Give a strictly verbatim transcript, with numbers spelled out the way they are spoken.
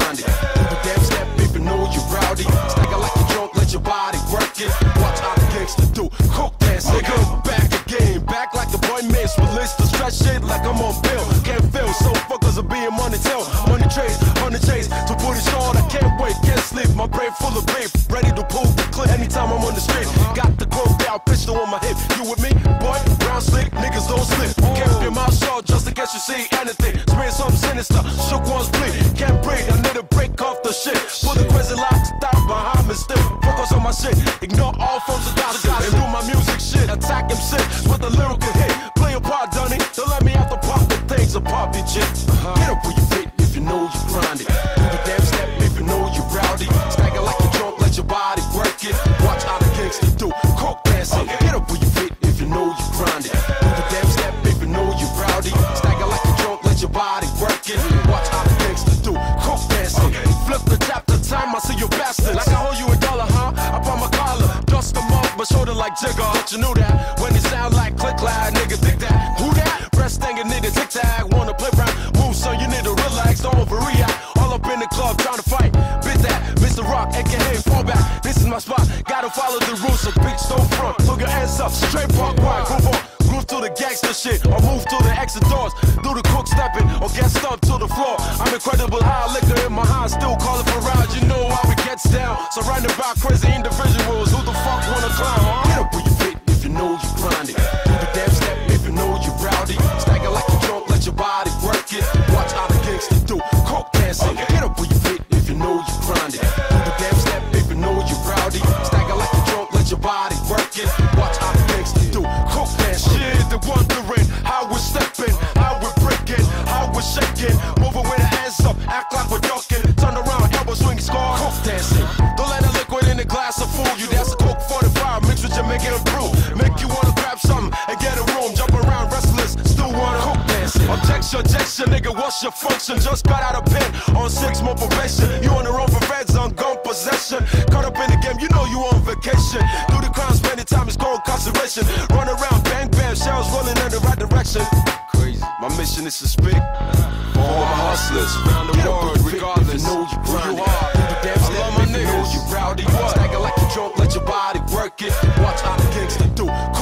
grind it. Do the damn step if you know you rowdy. Stagger like you drunk, let your body work it. Watch how the gangsta do. Coke dance, nigga. Back again, back like the boy Mace. Release the stretch shit like I'm on bill. Can't feel so fuckers are being money tail. Money trades, honey chase. To put it short, I can't wait, can't sleep. My brain full of beef, ready to pull the clip. Anytime I'm on the street, got the quote down, pistol on my hip. You with me, boy? Brown slick, niggas don't slip. Can't your mouth shut just in case you see anything. Spin something sinister, shook one's bleed. Can't breathe, I need to break off the shit. Put the crazy locks down behind me still. Focus on my shit, ignore all forms of gossip. And do my music shit, attack him shit with a lyrical hit. Play a part, Dunny, don't let me have to pop the things or pop your shit. Get up where you fit if you know you grind it. Do the damn step if you know you rowdy. Stagger like you drunk, let your body work it. Watch how the gangsta do. Coke dancing. Get up where you fit if you know you grind it. Do the damn step if you know you rowdy. Stagger like you drunk, let your body work it. Watch how the gangsta do. Coke dancing. Flip the chapter time, I see you bastard. Like I owe you a dollar, huh? I put my collar, dust them off my shoulder like Jigger. But you knew that when it sound like click clack, nigga think that. Who that? Breast thing need a tic tac. Wanna play round, move, so you need to relax, don't overreact. All up in the club trying to fight. Bit that, Mister Rock, aka fallback. This is my spot. Gotta follow the rules, so bitch don't front. Throw your hands up, straight park wide, groove on. Groove to the gangster shit, or move to the exit doors. Do the cook stepping, or get stumped to the floor. I'm incredible high, liquor in my hand, still calling for rides. You know how it gets down. Surrounded by crazy individuals. Who the fuck wanna clown, huh? Get up where you fit if you know you grind it. Do the damn step if you know you rowdy. Stagger like you drunk, let your body work it. Watch how the gangsta do. Coke dancing. Get up where you fit if you know you grind it. Do the damn step if you know you rowdy. Stagger like you drunk, let your body work it. Watch how the gangsta do. Coke dancing. Shit, they're wondering how we're stepping, how we're breaking, how we're shaking. Moving with the hands up, act like we're ducking. Turn around, elbow swing, score. Coke dancing. Don't let the liquid in the glass of fool you. That's a Coke forty-five mixed with Jamaican and brew. Make you wanna grab something and get a room. Jump around restless, still wanna coke dancing. Objection, objection, nigga, what's your function? Just got out of pen on six more probation. You on the road for feds on gun possession. Caught up in the game, you know you on vacation. Do the crime, spend the time, it's called incarceration. Run around, bang, bang, shells rolling in the right direction. Crazy. My mission is to speak for all my hustlers around the world, regardless. You know you grind it. Do the damn step, I love my niggas. You know you rowdy. Stagger like you drunk, let your body work it. Watch how the gangsta do.